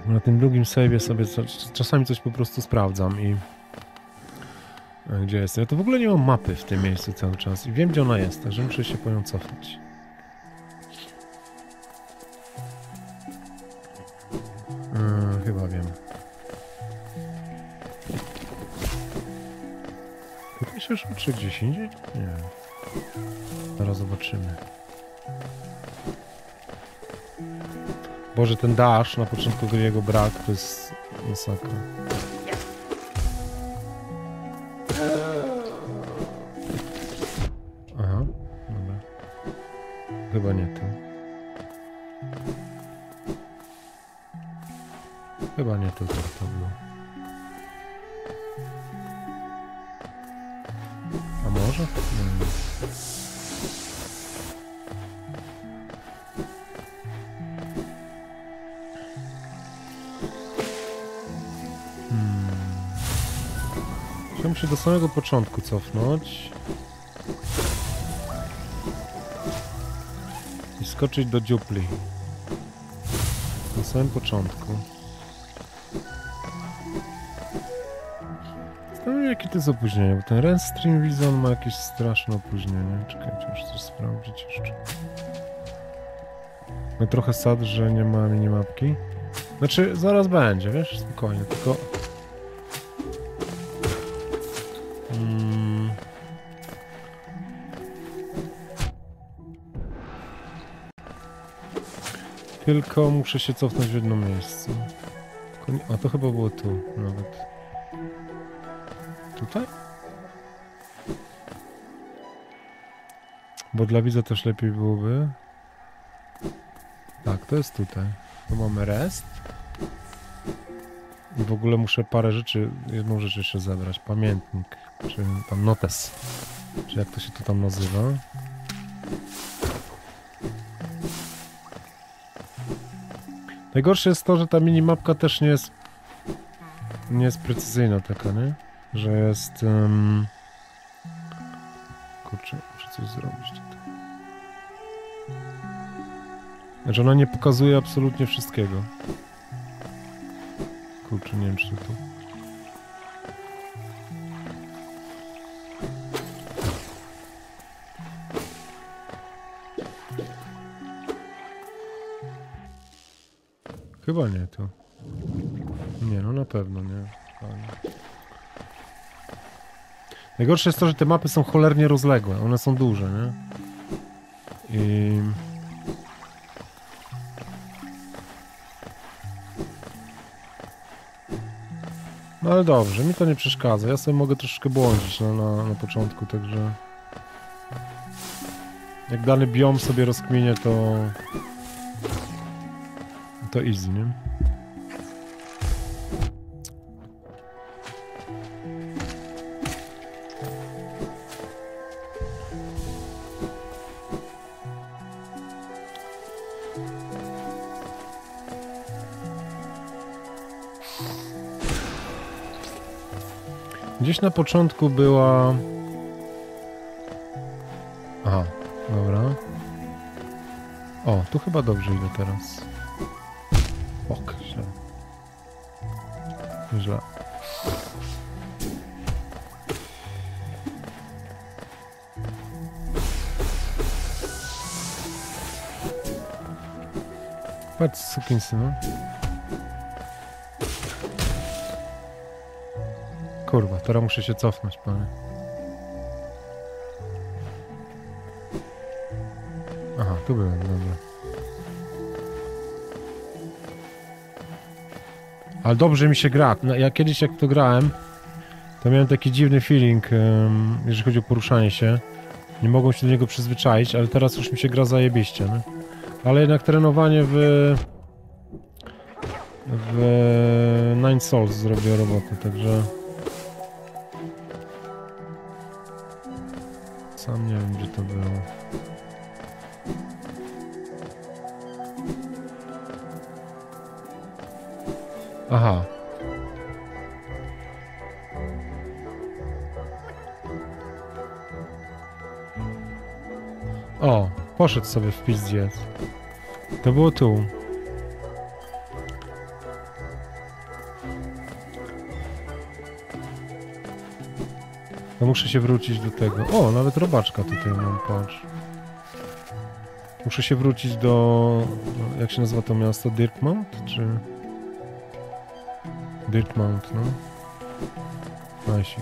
Na tym drugim save'ie sobie czasami coś po prostu sprawdzam i... Gdzie jest? Ja to w ogóle nie mam mapy w tym miejscu cały czas i wiem, gdzie ona jest, także muszę się po nią cofnąć. Chyba wiem. Tutaj się czy gdzieś indziej? Nie wiem. Zaraz zobaczymy. Boże, ten dash na początku jego brak to jest masakra. Aha, dobra. Chyba nie tu. Chyba nie tu to było. A może? Nie wiem. Chciałem się do samego początku cofnąć i skoczyć do dziupli. Na samym początku. Zastanawiam się, jakie to jest opóźnienie, bo ten Renstream Vision ma jakieś straszne opóźnienie. Czekajcie, muszę coś sprawdzić jeszcze. No trochę sad, że nie ma minimapki. Znaczy, zaraz będzie, wiesz, spokojnie, tylko... Tylko muszę się cofnąć w jedno miejsce. A to chyba było tu nawet. Tutaj? Bo dla widza też lepiej byłoby. Tak, to jest tutaj. Tu mamy rest. I w ogóle muszę parę rzeczy, jedną rzecz jeszcze zebrać. Pamiętnik, czy tam notes. Czy jak to się to tam nazywa. Najgorsze jest to, że ta minimapka też nie jest precyzyjna taka, nie? Że jest... Kurczę, muszę coś zrobić tutaj. Że ona nie pokazuje absolutnie wszystkiego. Kurczę, nie wiem, czy to... Chyba nie to. Nie, no na pewno nie. Ale... Najgorsze jest to, że te mapy są cholernie rozległe. One są duże, nie? I... No ale dobrze, mi to nie przeszkadza. Ja sobie mogę troszeczkę błądzić na początku, także... Jak dany biom sobie rozkminię, to easy, nie? Gdzieś na początku była... Aha, dobra. O, tu chyba dobrze idę teraz. Ok, źle. Źle. Patrz, sukinsynu. Kurwa, teraz muszę się cofnąć, panie. Aha, tu byłem, dobra. Ale dobrze mi się gra. No, ja kiedyś jak to grałem, to miałem taki dziwny feeling, jeżeli chodzi o poruszanie się. Nie mogłem się do niego przyzwyczaić, ale teraz już mi się gra zajebiście, nie? Ale jednak trenowanie w Nine Souls zrobiło robotę, także... Sam nie wiem, gdzie to było. Aha. O, poszedł sobie w pizdziec. To było tu. To muszę się wrócić do tego. O, nawet robaczka tutaj mam, patrz. Muszę się wrócić do... Jak się nazywa to miasto? Dirtmount? Czy... Dirtmount, no. Najsik.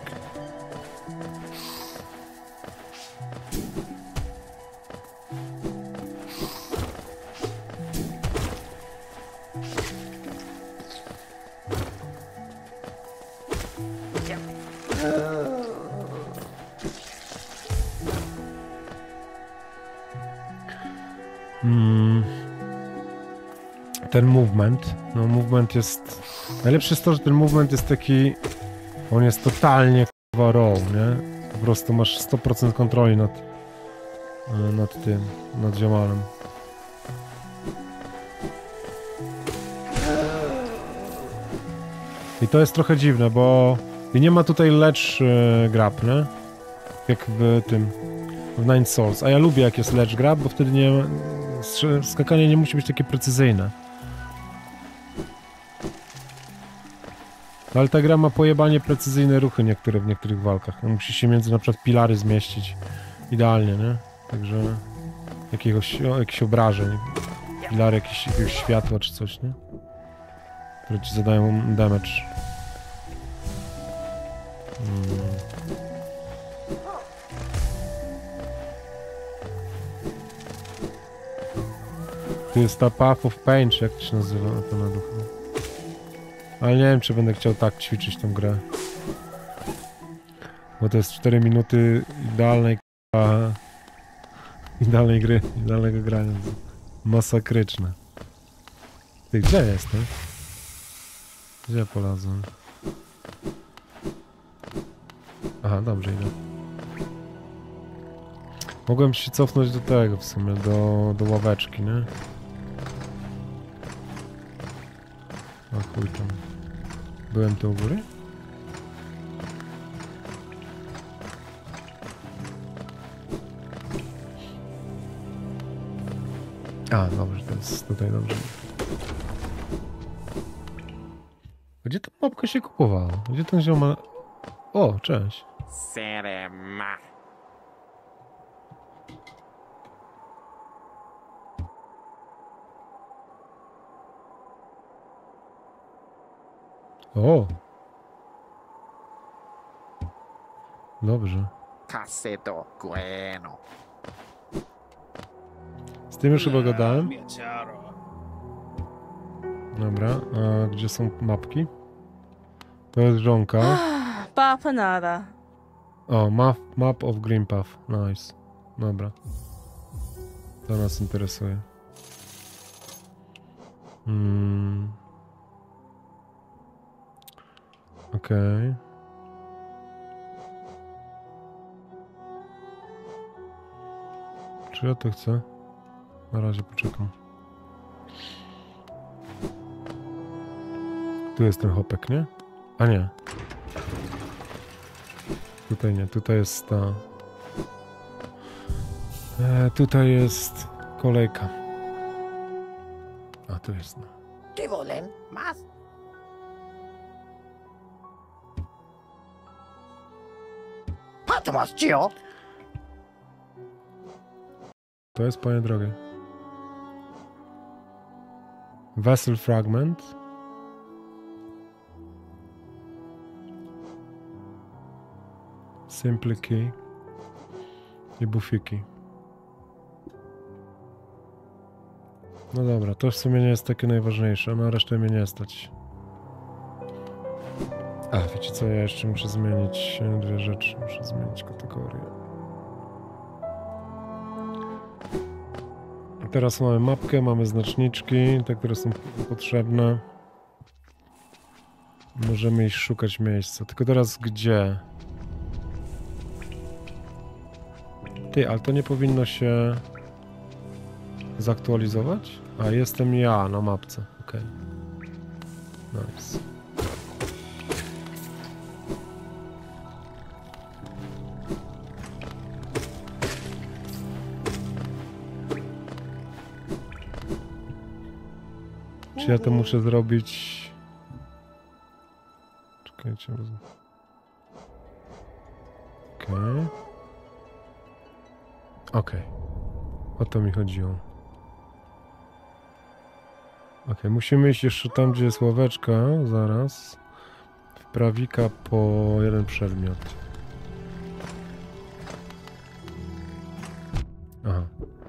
Ten movement, no movement jest... Najlepsze jest to, że ten movement jest taki... On jest totalnie k***wa raw, nie? Po prostu masz 100% kontroli nad tym, nad ziomalem. I to jest trochę dziwne, bo... I nie ma tutaj ledge grab, nie? Jak w tym... W Nine Souls. A ja lubię jak jest ledge grab, bo wtedy nie... Skakanie nie musi być takie precyzyjne. No ale ta gra ma pojebanie precyzyjne ruchy niektóre w niektórych walkach. No, musi się między na przykład pilary zmieścić idealnie, nie? Także jakichś obrażeń. Pilary jakiegoś światła czy coś, nie? Które ci zadają damage. Tu jest ta Path of Pain, czy jak to się nazywa to na duchu. Ale nie wiem, czy będę chciał tak ćwiczyć tą grę. Bo to jest 4 minuty idealnej gry, idealnego grania. Masakryczne. Ty, gdzie jestem? Gdzie polazłem? Aha, dobrze idę. Mogłem się cofnąć do tego w sumie, do ławeczki, nie? A chuj tam. Byłem tu u góry? A, dobrze, to jest tutaj dobrze. Gdzie ta mapka się kupowała? Gdzie ten zioma... O, cześć. Serema. O! Dobrze. Caseto bueno. Z tym już chyba gadałem. Dobra, a gdzie są mapki? To jest żonka. Papa nada. O, map of Green Path. Nice. Dobra. To nas interesuje. Okej. Czy ja to chcę? Na razie poczekam. Tu jest ten hopek, nie? A nie. Tutaj nie, tutaj jest ta... tutaj jest kolejka. A, tu jest, no. ¿Qué volen? ¿Más? Patmas, Gio. To jest, panie drogie. Vessel fragment. Simple key. I bufiki. No dobra, to w sumie nie jest takie najważniejsze, no resztę mnie nie stać. A, wiecie co, ja jeszcze muszę zmienić dwie rzeczy. Muszę zmienić kategorię. Teraz mamy mapkę, mamy znaczniczki, te, które są potrzebne. Możemy iść szukać miejsca. Tylko teraz gdzie? Ty, ale to nie powinno się zaktualizować? A, jestem ja na mapce. Okej. Nice. Czy ja to muszę zrobić... Czekajcie. Okej. Okej. O to mi chodziło. Okej, musimy iść jeszcze tam, gdzie jest ławeczka. Zaraz. W prawika po jeden przedmiot. Aha.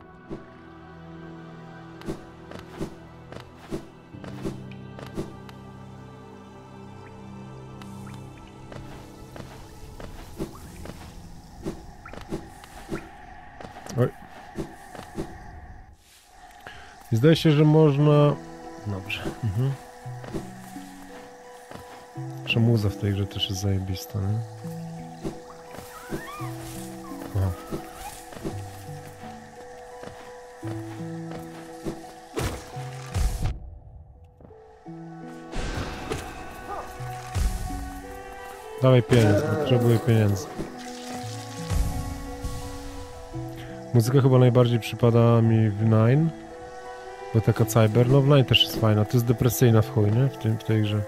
Oj. Zdaje się, że można... Dobrze. Mhm. Że muza w tej grze też jest zajebista, nie? Aha. Dawaj pieniądz, potrzebuję pieniędzy. Muzyka chyba najbardziej przypada mi w Nine. Bo taka cyber, no w Nine też jest fajna. To jest depresyjna w chuj, nie? W tej grze.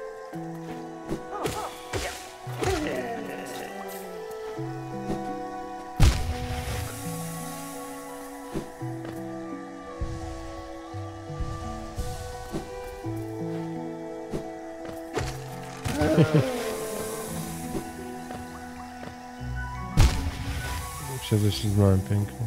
się ześliznąłem pięknie.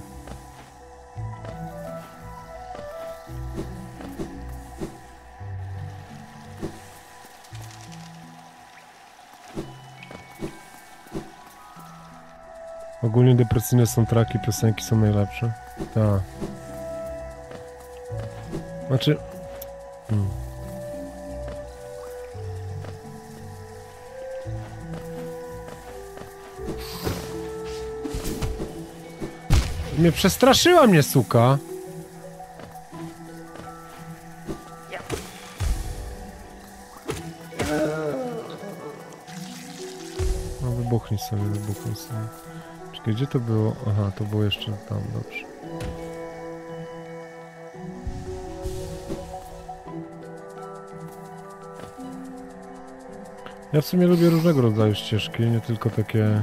Ogólnie depresyjne soundtracki, piosenki są najlepsze. Tak. Znaczy... Mnie przestraszyła mnie, suka. No wybuchnij sobie, wybuchnij sobie. Czekaj, gdzie to było? Aha, to było jeszcze tam, dobrze. Ja w sumie lubię różnego rodzaju ścieżki, nie tylko takie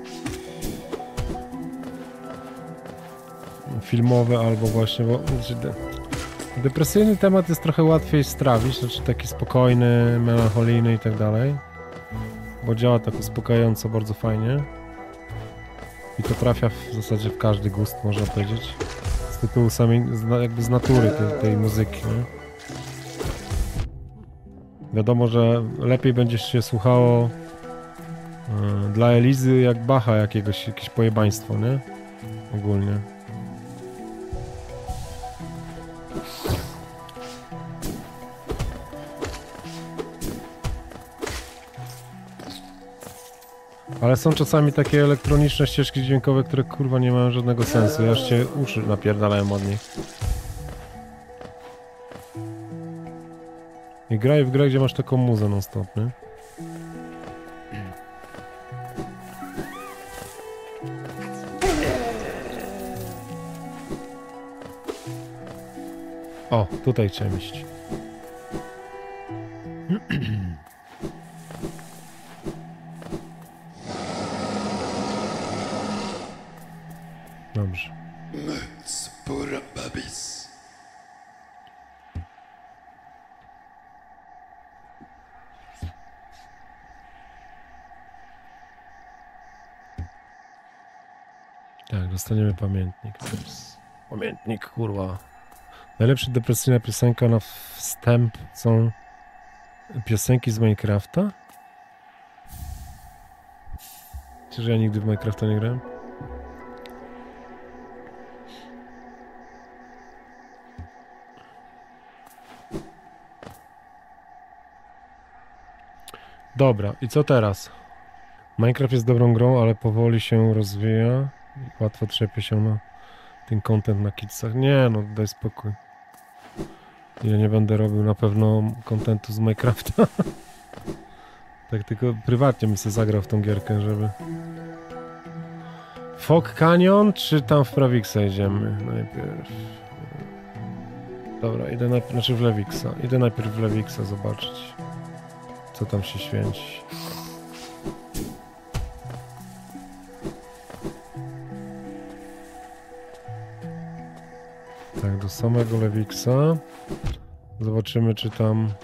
filmowe albo właśnie, bo depresyjny temat jest trochę łatwiej strawić, znaczy taki spokojny, melancholijny i tak dalej, bo działa tak uspokajająco, bardzo fajnie i to trafia w zasadzie w każdy gust, można powiedzieć, z tytułu samej, jakby z natury tej muzyki, nie? Wiadomo, że lepiej będzie się słuchało dla Elizy jak Bacha jakieś pojebaństwo, nie? Ogólnie. Ale są czasami takie elektroniczne ścieżki dźwiękowe, które kurwa nie mają żadnego sensu. Ja już się uszy napierdalałem od nich. I graj w grę, gdzie masz taką muzę non stop, nie? O, tutaj chciałem iść. Dobrze. Spora babis. Tak, dostaniemy pamiętnik teraz. Pamiętnik, kurwa. Najlepsza depresyjna piosenka na wstęp są piosenki z Minecrafta? Czy że ja nigdy w Minecrafta nie grałem? Dobra, i co teraz? Minecraft jest dobrą grą, ale powoli się rozwija i łatwo trzepie się na ten content na kidsach. Nie no, daj spokój. Ja nie będę robił na pewno contentu z Minecrafta. Tak tylko prywatnie bym sobie zagrał w tą gierkę, żeby... Fog Canyon, czy tam w Prawixa idziemy najpierw? Dobra, idę najpierw, znaczy w Lewixa. Idę najpierw w Lewixa zobaczyć, co tam się święci. Tak, do samego Lewiksa. Zobaczymy, czy tam...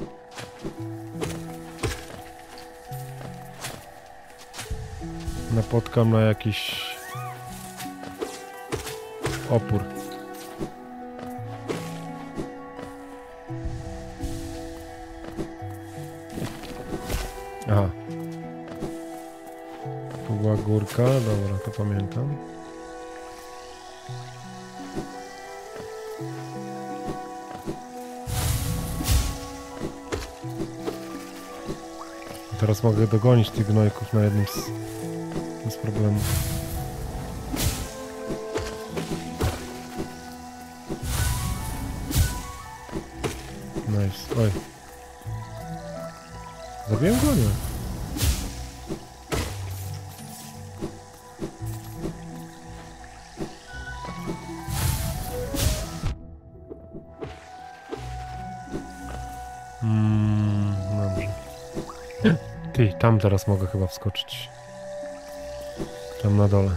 napotkam na jakiś... opór. Aha. Tu była górka, dobra, to pamiętam. Teraz mogę dogonić tych gnojków na jednym z problemów. Nice, oj. Zabiłem go, nie? Dobrze. Ty, tam teraz mogę chyba wskoczyć. Tam na dole.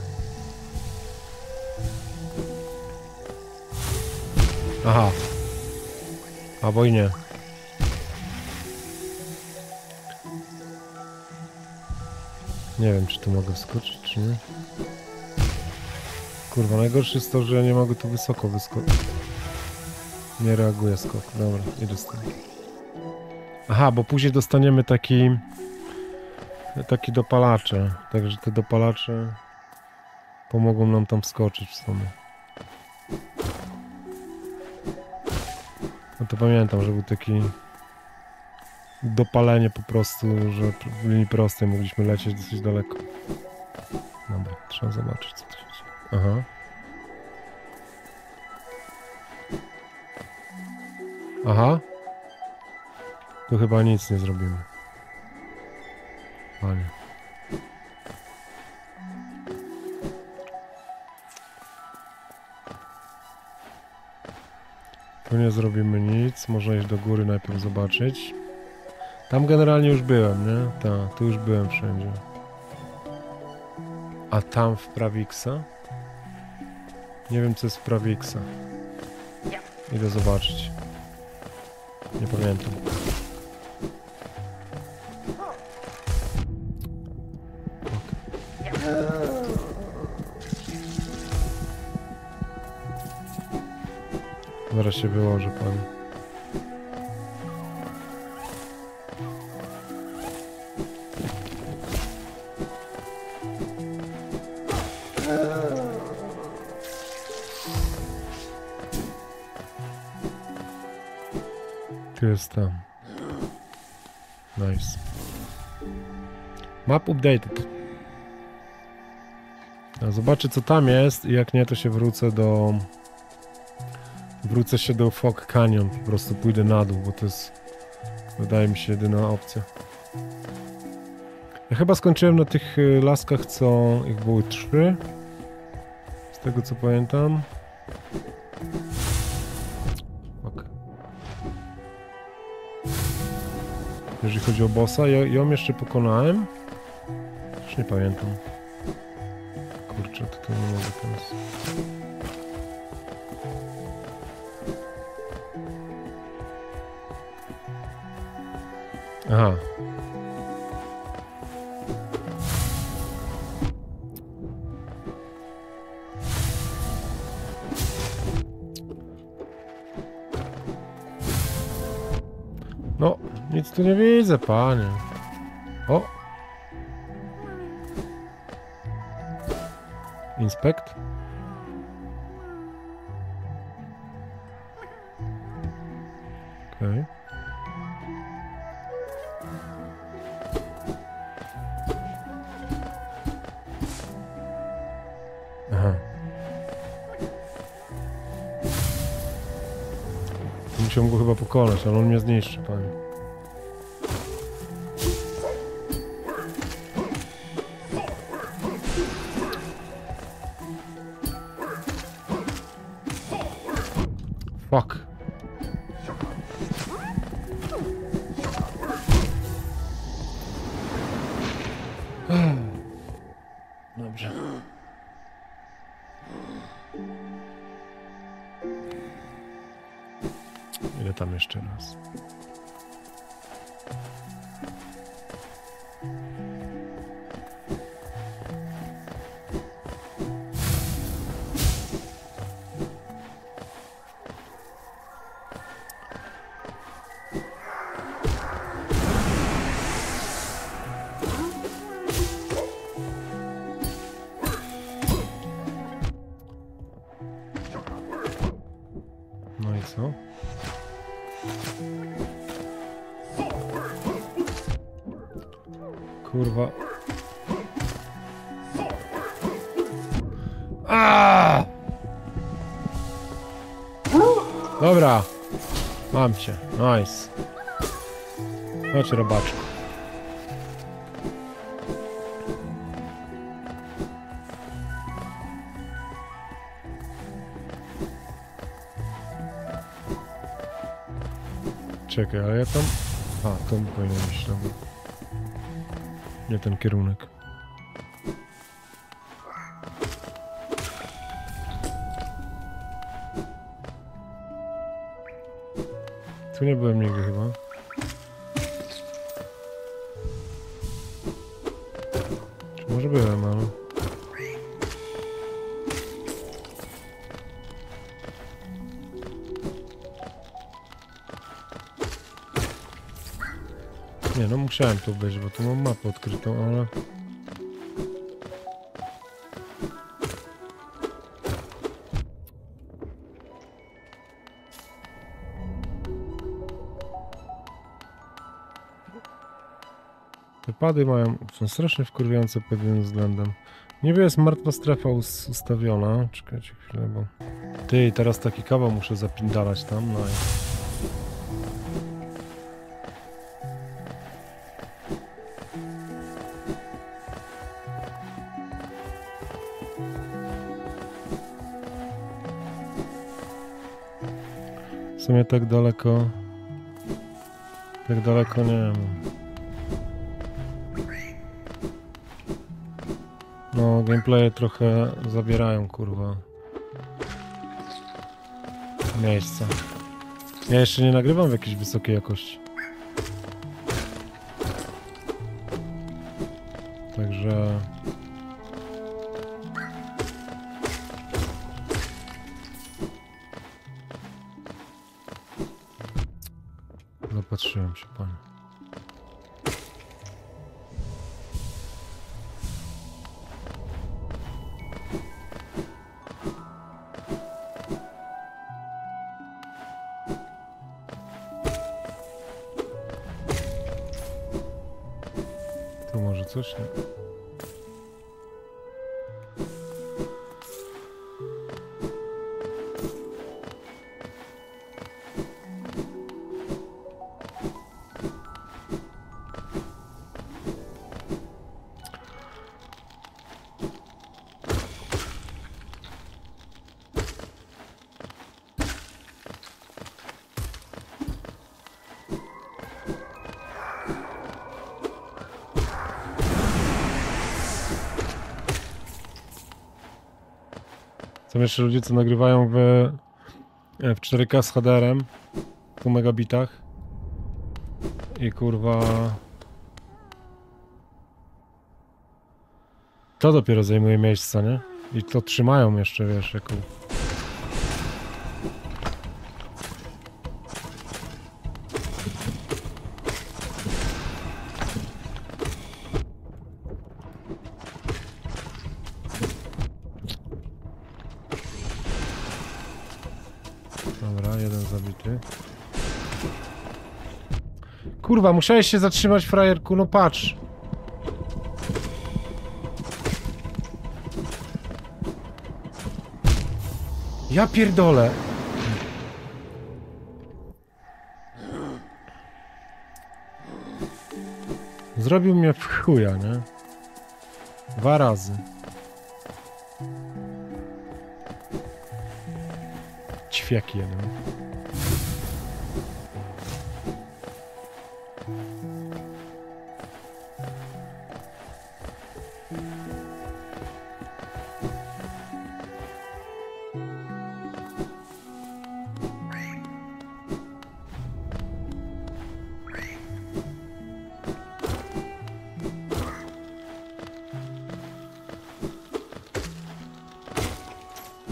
Aha. Albo i nie. Nie wiem, czy tu mogę wskoczyć, czy nie. Kurwa, najgorsze jest to, że ja nie mogę tu wysoko wyskoczyć. Nie reaguje skok. Dobra, idę z tym. Aha, bo później dostaniemy taki dopalacze. Także te dopalacze pomogą nam tam wskoczyć w sumie. No to pamiętam, że był taki dopalenie po prostu, że w linii prostej mogliśmy lecieć dosyć daleko. Dobra, trzeba zobaczyć, co to się dzieje. Aha. Aha. Tu chyba nic nie zrobimy. Panie. Tu nie zrobimy nic. Można iść do góry najpierw zobaczyć. Tam generalnie już byłem, nie? Tak, tu już byłem wszędzie. A tam w Prawixa? Nie wiem, co jest w Prawixa. Idę zobaczyć. Nie pamiętam. Zaraz się wyłoży, pan. Tu jest tam. Nice. Map updated. Zobaczę, co tam jest i jak nie, to się wrócę do... Wrócę się do Fog Canyon, po prostu pójdę na dół, bo to jest, wydaje mi się, jedyna opcja. Ja chyba skończyłem na tych laskach, co ich były 3. Z tego co pamiętam. Ok. Jeżeli chodzi o bossa, ją jeszcze pokonałem. Już nie pamiętam. Kurczę, to nie mogę teraz. Aha. No, nic tu nie widzę, panie. O! Inspekt? Okej. Aha. Musiałem go chyba pokonać, ale on mnie zniszczy, panie. Fuck. Dobrze. jeszcze raz. No i co? Kurwa. Aaaa! Dobra. Mam cię. Nice. Chodź, robaczku. Czekaj, ale ja tam... A, to powinien iść, dobra. Nie ten kierunek. Tu nie byłem nigdy chyba. Czy może byłem, ale... Nie, no musiałem tu być, bo tu mam mapę odkrytą, ale... Te pady są strasznie wkurwiające pod pewnym względem. Niby jest martwa strefa ustawiona. Czekajcie chwilę, bo... Ty, teraz taki kawał muszę zapindalać tam, no i... W sumie tak daleko nie wiem. No, gameplaye trochę zabierają, kurwa, miejsca. Ja jeszcze nie nagrywam w jakiejś wysokiej jakości. Także... Zapatrzyłem się, panie. Tu może coś, nie? Są jeszcze ludzie, co nagrywają w 4K z HDR-em, w megabitach. I kurwa... To dopiero zajmuje miejsca, nie? I to trzymają jeszcze, wiesz, jako... Dobra, jeden zabity. Kurwa, musiałeś się zatrzymać, frajerku, no patrz. Ja pierdolę. Zrobił mnie w chuja, nie? 2 razy. Ćwiek jeden.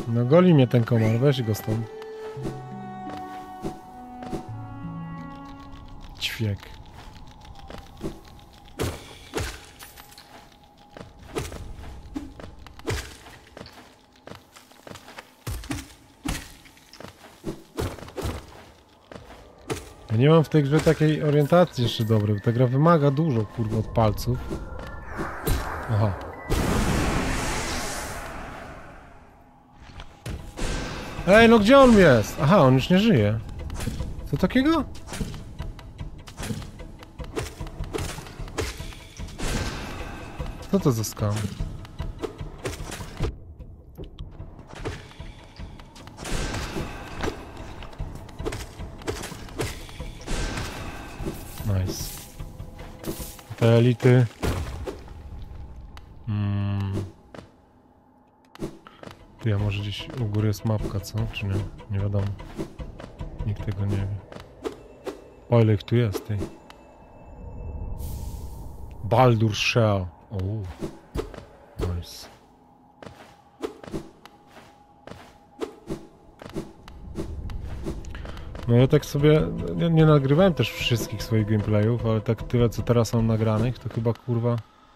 No goli mnie ten komar, weź go stąd. Ćwiek. Ja nie mam w tej grze takiej orientacji jeszcze dobrej, bo ta gra wymaga dużo, kurwa, od palców. Aha. Ej, no gdzie on jest? Aha, on już nie żyje. Co takiego? Co to za skam? Nice. Te elity. Ty, a może gdzieś u góry jest mapka, co? Czy nie? Nie wiadomo. Nikt tego nie wie. O, ile ich tu jest, ty. Baldur's Shell. O, nice. No ja tak sobie, nie nagrywałem też wszystkich swoich gameplayów, ale tak tyle co teraz mam nagranych, to chyba kurwa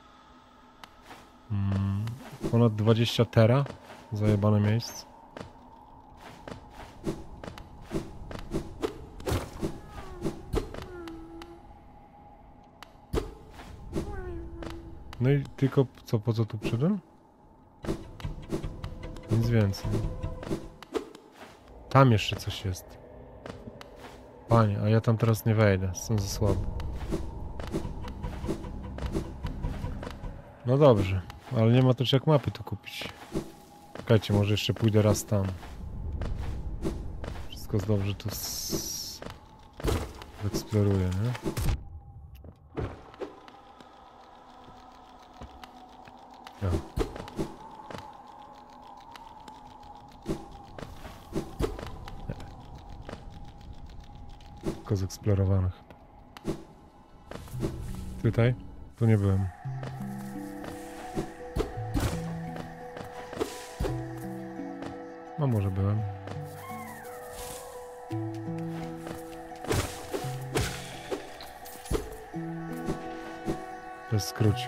ponad 20 tera zajebane miejsc. No i tylko co, po co tu przyszedłem? Nic więcej. Tam jeszcze coś jest. Panie, a ja tam teraz nie wejdę, jestem za słaby. No dobrze, ale nie ma też jak mapy tu kupić. Czekajcie, może jeszcze pójdę raz tam. Wszystko dobrze tu eksploruję, nie? Ja. Tylko zeksplorowane chyba. Tutaj? Tu nie byłem. No może byłem. To jest skrócik.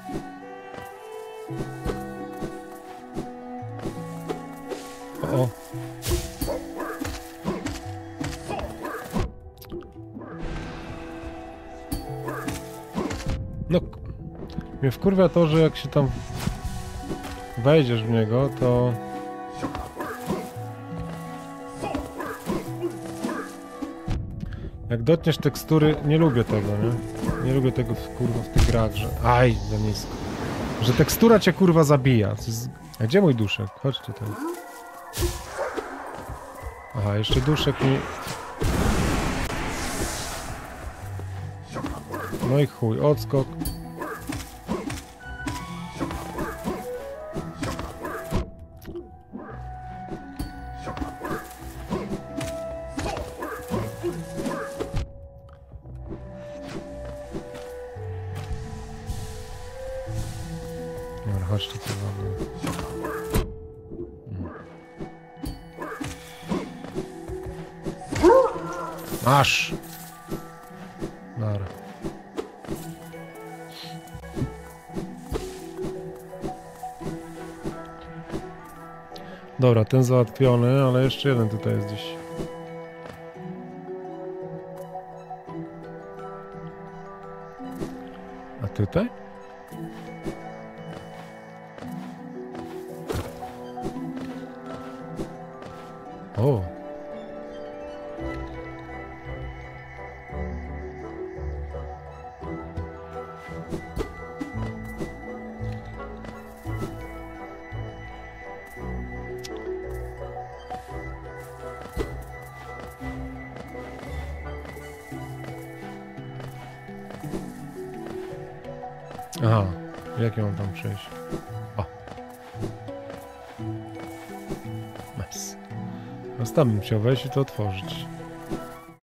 O! No, mnie wkurwia to, że jak się tam wejdziesz w niego, to jak dotkniesz tekstury, nie lubię tego, nie? Nie lubię tego kurwa w tych grach, że aj, za nisko. Że tekstura cię kurwa zabija. A gdzie mój duszek? Chodź tutaj. Aha, jeszcze duszek mi... No i chuj, odskok. Dobra, chodź tutaj. Masz! Dobra. Dobra, ten załatwiony, ale jeszcze jeden tutaj jest gdzieś. A tutaj? O! Aha, jak ja mam tam przejść? O! Nice. Teraz tam bym chciał wejść i to otworzyć.